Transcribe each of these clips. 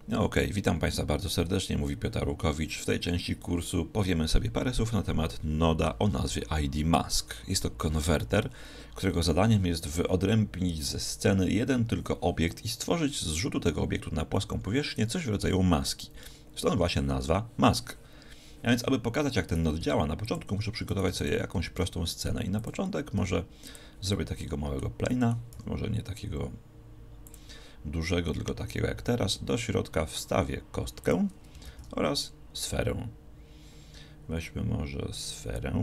No okej, witam Państwa bardzo serdecznie, mówi Piotr Rukowicz. W tej części kursu powiemy sobie parę słów na temat noda o nazwie ID Mask. Jest to konwerter, którego zadaniem jest wyodrębnić ze sceny jeden tylko obiekt i stworzyć z zrzutu tego obiektu na płaską powierzchnię coś w rodzaju maski. Stąd właśnie nazwa Mask. A więc, aby pokazać, jak ten nod działa, na początku muszę przygotować sobie jakąś prostą scenę i na początek może zrobię takiego małego plane'a, może nie takiego dużego, tylko takiego jak teraz. Do środka wstawię kostkę oraz sferę. Weźmy może sferę.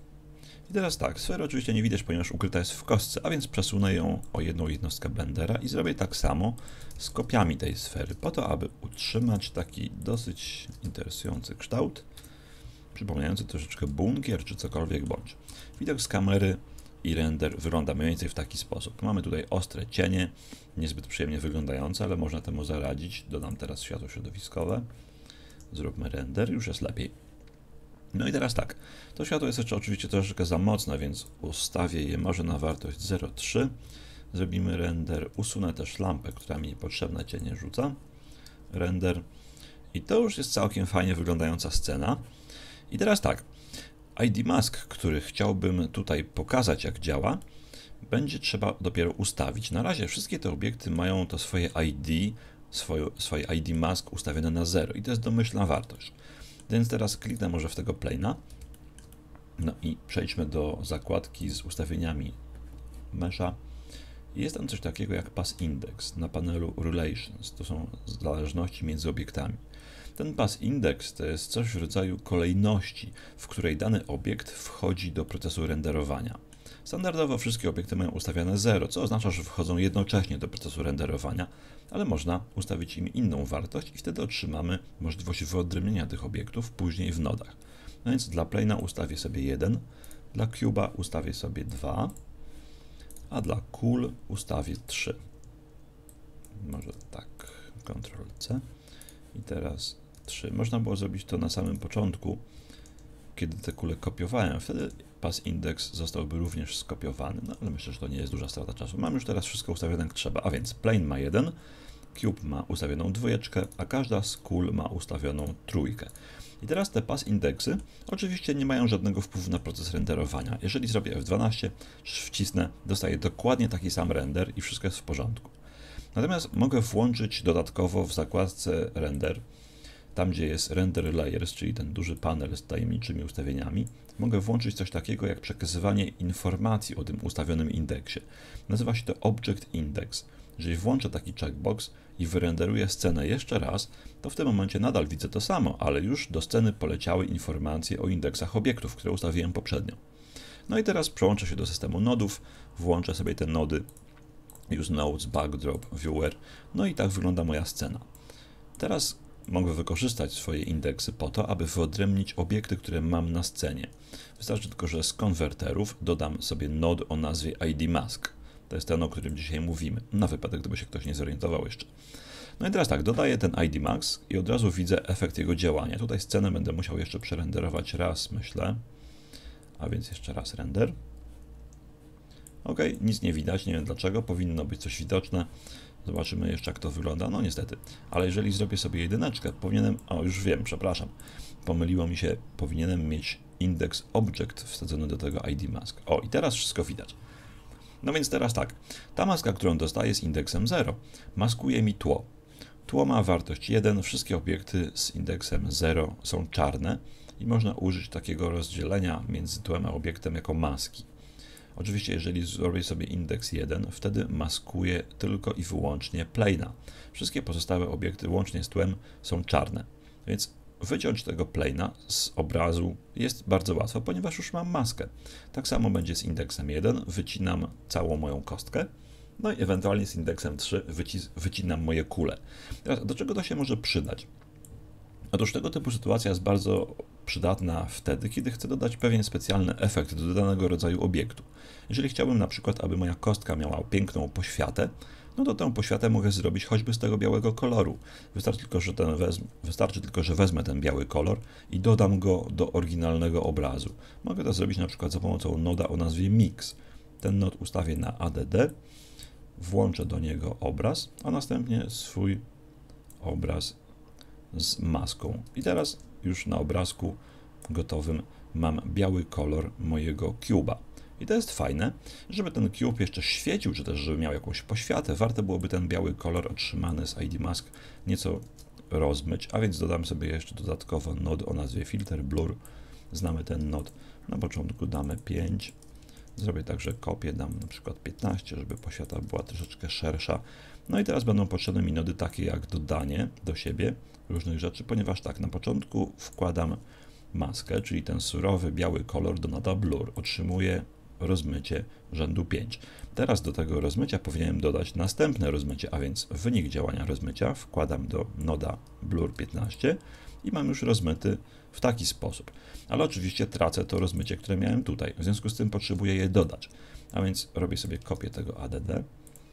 I teraz tak, sferę oczywiście nie widać, ponieważ ukryta jest w kostce, a więc przesunę ją o jedną jednostkę blendera i zrobię tak samo z kopiami tej sfery, po to, aby utrzymać taki dosyć interesujący kształt, przypominający troszeczkę bunkier czy cokolwiek bądź. Widok z kamery i render wygląda mniej więcej w taki sposób. Mamy tutaj ostre cienie, niezbyt przyjemnie wyglądające, ale można temu zaradzić. Dodam teraz światło środowiskowe. Zróbmy render, już jest lepiej. No i teraz tak, to światło jest jeszcze oczywiście troszeczkę za mocne, więc ustawię je może na wartość 0,3. Zrobimy render, usunę też lampę, która mi niepotrzebne cienie rzuca. Render. I to już jest całkiem fajnie wyglądająca scena. I teraz tak, ID Mask, który chciałbym tutaj pokazać, jak działa, będzie trzeba dopiero ustawić. Na razie wszystkie te obiekty mają to swoje ID, swoje ID Mask ustawione na 0 i to jest domyślna wartość. Więc teraz kliknę może w tego plane'a. No i przejdźmy do zakładki z ustawieniami mesha. Jest tam coś takiego jak Pass Index na panelu Relations. To są zależności między obiektami. Ten Pass Index to jest coś w rodzaju kolejności, w której dany obiekt wchodzi do procesu renderowania. Standardowo wszystkie obiekty mają ustawione 0, co oznacza, że wchodzą jednocześnie do procesu renderowania, ale można ustawić im inną wartość i wtedy otrzymamy możliwość wyodrębnienia tych obiektów później w nodach. No więc dla plane'a ustawię sobie 1, dla cube'a ustawię sobie 2, a dla kul ustawię 3. Może tak, Ctrl-C i teraz 3. Można było zrobić to na samym początku, kiedy te kule kopiowałem, wtedy Pass Index zostałby również skopiowany, no ale myślę, że to nie jest duża strata czasu. Mam już teraz wszystko ustawione jak trzeba, a więc plane ma 1, cube ma ustawioną 2, a każda z kul ma ustawioną 3. I teraz te Pass Indexy oczywiście nie mają żadnego wpływu na proces renderowania. Jeżeli zrobię F12, wcisnę, dostaję dokładnie taki sam render i wszystko jest w porządku. Natomiast mogę włączyć dodatkowo w zakładce render, tam gdzie jest render layers, czyli ten duży panel z tajemniczymi ustawieniami, mogę włączyć coś takiego jak przekazywanie informacji o tym ustawionym indeksie. Nazywa się to Object Index. Jeżeli włączę taki checkbox i wyrenderuję scenę jeszcze raz, to w tym momencie nadal widzę to samo, ale już do sceny poleciały informacje o indeksach obiektów, które ustawiłem poprzednio. No i teraz przełączę się do systemu nodów, włączę sobie te nody, Use Nodes, Backdrop, Viewer, no i tak wygląda moja scena. Teraz mogę wykorzystać swoje indeksy po to, aby wyodrębnić obiekty, które mam na scenie. Wystarczy tylko, że z konwerterów dodam sobie nod o nazwie ID Mask. To jest ten, o którym dzisiaj mówimy, na wypadek, gdyby się ktoś nie zorientował jeszcze. No i teraz tak, dodaję ten ID Mask i od razu widzę efekt jego działania. Tutaj scenę będę musiał jeszcze przerenderować raz, myślę. A więc jeszcze raz render. Ok, nic nie widać, nie wiem dlaczego, powinno być coś widoczne. Zobaczymy jeszcze, jak to wygląda. No niestety, ale jeżeli zrobię sobie jedyneczkę, powinienem, o już wiem, przepraszam, pomyliło mi się, powinienem mieć index object wsadzony do tego ID mask. O, i teraz wszystko widać. No więc teraz tak, ta maska, którą dostaję z indeksem 0, maskuje mi tło. Tło ma wartość 1, wszystkie obiekty z indeksem 0 są czarne i można użyć takiego rozdzielenia między tłem a obiektem jako maski. Oczywiście, jeżeli zrobię sobie indeks 1, wtedy maskuję tylko i wyłącznie plane'a. Wszystkie pozostałe obiekty, łącznie z tłem, są czarne. Więc wyciąć tego plane'a z obrazu jest bardzo łatwo, ponieważ już mam maskę. Tak samo będzie z indeksem 1, wycinam całą moją kostkę, no i ewentualnie z indeksem 3 wycinam moje kule. Teraz, do czego to się może przydać? Otóż tego typu sytuacja jest bardzo przydatna wtedy, kiedy chcę dodać pewien specjalny efekt do danego rodzaju obiektu. Jeżeli chciałbym na przykład, aby moja kostka miała piękną poświatę, no to tę poświatę mogę zrobić choćby z tego białego koloru. Wystarczy tylko, że wezmę ten biały kolor i dodam go do oryginalnego obrazu. Mogę to zrobić na przykład za pomocą noda o nazwie Mix. Ten nod ustawię na ADD, włączę do niego obraz, a następnie swój obraz z maską. I teraz już na obrazku gotowym mam biały kolor mojego cube'a. I to jest fajne, żeby ten cube jeszcze świecił, czy też żeby miał jakąś poświatę, warto byłoby ten biały kolor otrzymany z ID Mask nieco rozmyć, a więc dodam sobie jeszcze dodatkowo node o nazwie Filter Blur. Znamy ten node. Na początku damy 5. Zrobię także kopię, dam na przykład 15, żeby poświata była troszeczkę szersza. No i teraz będą potrzebne mi nody takie jak dodanie do siebie różnych rzeczy, ponieważ tak, na początku wkładam maskę, czyli ten surowy biały kolor do noda Blur. Otrzymuję rozmycie rzędu 5. Teraz do tego rozmycia powinienem dodać następne rozmycie, a więc wynik działania rozmycia wkładam do noda Blur 15 i mam już rozmyty w taki sposób. Ale oczywiście tracę to rozmycie, które miałem tutaj. W związku z tym potrzebuję je dodać. A więc robię sobie kopię tego ADD,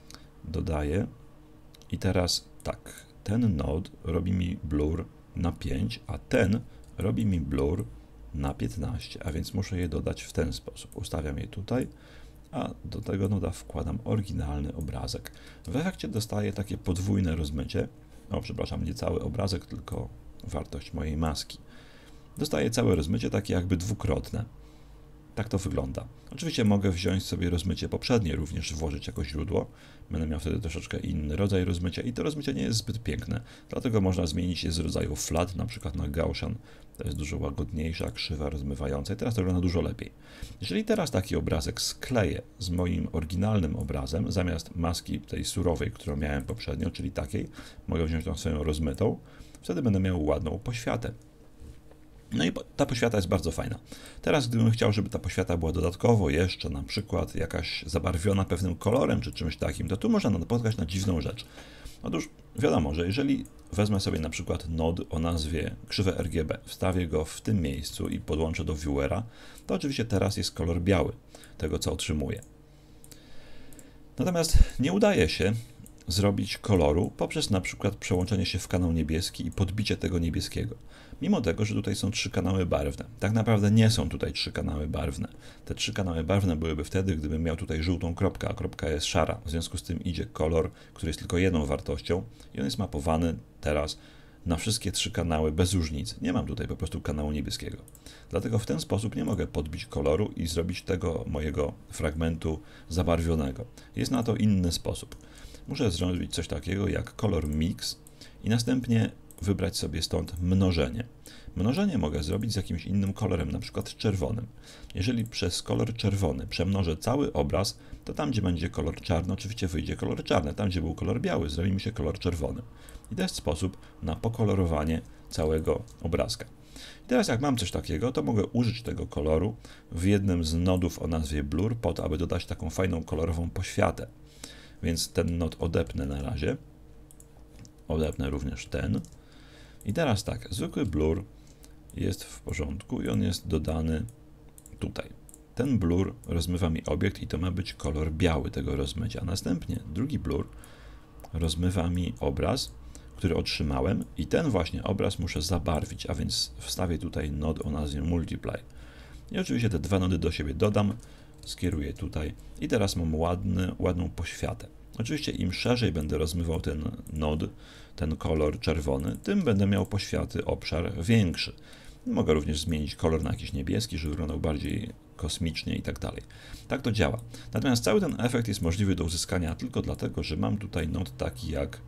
dodaję i teraz tak, ten node robi mi blur na 5, a ten robi mi blur na 15, a więc muszę je dodać w ten sposób. Ustawiam je tutaj, a do tego noda wkładam oryginalny obrazek. W efekcie dostaję takie podwójne rozmycie. O, przepraszam, nie cały obrazek, tylko wartość mojej maski. Dostaję całe rozmycie takie jakby dwukrotne. Tak to wygląda. Oczywiście mogę wziąć sobie rozmycie poprzednie, również włożyć jako źródło. Będę miał wtedy troszeczkę inny rodzaj rozmycia i to rozmycie nie jest zbyt piękne. Dlatego można zmienić je z rodzaju flat, na przykład na Gaussian. To jest dużo łagodniejsza, krzywa rozmywająca i teraz to wygląda dużo lepiej. Jeżeli teraz taki obrazek skleję z moim oryginalnym obrazem, zamiast maski tej surowej, którą miałem poprzednio, czyli takiej, mogę wziąć tą swoją rozmytą, wtedy będę miał ładną poświatę. No i ta poświata jest bardzo fajna. Teraz gdybym chciał, żeby ta poświata była dodatkowo jeszcze na przykład jakaś zabarwiona pewnym kolorem czy czymś takim, to tu można napotkać na dziwną rzecz. Otóż wiadomo, że jeżeli wezmę sobie na przykład node o nazwie krzywe RGB, wstawię go w tym miejscu i podłączę do viewera, to oczywiście teraz jest kolor biały tego, co otrzymuję. Natomiast nie udaje się zrobić koloru poprzez na przykład przełączenie się w kanał niebieski i podbicie tego niebieskiego. Mimo tego, że tutaj są 3 kanały barwne. Tak naprawdę nie są tutaj 3 kanały barwne. Te 3 kanały barwne byłyby wtedy, gdybym miał tutaj żółtą kropkę, a kropka jest szara. W związku z tym idzie kolor, który jest tylko jedną wartością i on jest mapowany teraz na wszystkie 3 kanały bez różnicy. Nie mam tutaj po prostu kanału niebieskiego. Dlatego w ten sposób nie mogę podbić koloru i zrobić tego mojego fragmentu zabarwionego. Jest na to inny sposób. Muszę zrobić coś takiego jak kolor mix i następnie wybrać sobie stąd mnożenie. Mnożenie mogę zrobić z jakimś innym kolorem, na przykład czerwonym. Jeżeli przez kolor czerwony przemnożę cały obraz, to tam, gdzie będzie kolor czarny, oczywiście wyjdzie kolor czarny. Tam, gdzie był kolor biały, zrobi mi się kolor czerwony. I to jest sposób na pokolorowanie całego obrazka. I teraz jak mam coś takiego, to mogę użyć tego koloru w jednym z nodów o nazwie Blur, po to, aby dodać taką fajną kolorową poświatę. Więc ten node odepnę na razie. Odepnę również ten. I teraz tak, zwykły blur jest w porządku i on jest dodany tutaj. Ten blur rozmywa mi obiekt i to ma być kolor biały tego rozmycia. Następnie drugi blur rozmywa mi obraz, który otrzymałem i ten właśnie obraz muszę zabarwić, a więc wstawię tutaj node o nazwie Multiply. I oczywiście te dwa nody do siebie dodam, skieruję tutaj i teraz mam ładną poświatę. Oczywiście im szerzej będę rozmywał ten node, ten kolor czerwony, tym będę miał poświaty obszar większy. Mogę również zmienić kolor na jakiś niebieski, żeby wyglądał bardziej kosmicznie i tak dalej. Tak to działa. Natomiast cały ten efekt jest możliwy do uzyskania tylko dlatego, że mam tutaj node taki jak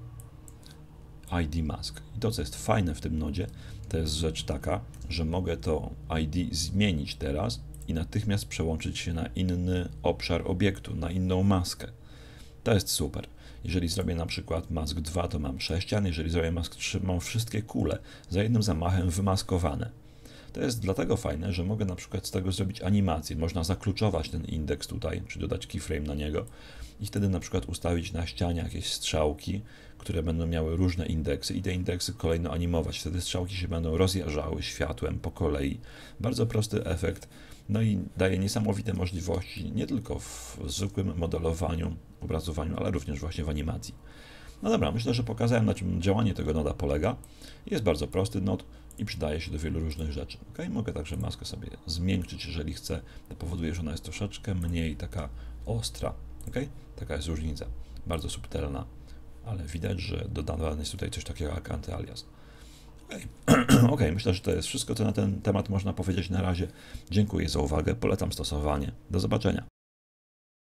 ID Mask. I to, co jest fajne w tym nodzie, to jest rzecz taka, że mogę to ID zmienić teraz i natychmiast przełączyć się na inny obszar obiektu, na inną maskę. To jest super. Jeżeli zrobię na przykład mask 2, to mam sześcian, jeżeli zrobię mask 3, mam wszystkie kule za jednym zamachem wymaskowane. To jest dlatego fajne, że mogę na przykład z tego zrobić animację. Można zakluczować ten indeks tutaj, czy dodać keyframe na niego i wtedy na przykład ustawić na ścianie jakieś strzałki, które będą miały różne indeksy i te indeksy kolejno animować. Wtedy strzałki się będą rozjeżdżały światłem po kolei. Bardzo prosty efekt. No i daje niesamowite możliwości nie tylko w zwykłym modelowaniu, obrazowaniu, ale również właśnie w animacji. No dobra, myślę, że pokazałem, na czym działanie tego noda polega. Jest bardzo prosty nod i przydaje się do wielu różnych rzeczy. Okay? Mogę także maskę sobie zmiękczyć, jeżeli chcę. To powoduje, że ona jest troszeczkę mniej taka ostra. Okay? Taka jest różnica. Bardzo subtelna, ale widać, że dodane jest tutaj coś takiego jak antyalias. Okej, myślę, że to jest wszystko, co na ten temat można powiedzieć na razie. Dziękuję za uwagę, polecam stosowanie. Do zobaczenia.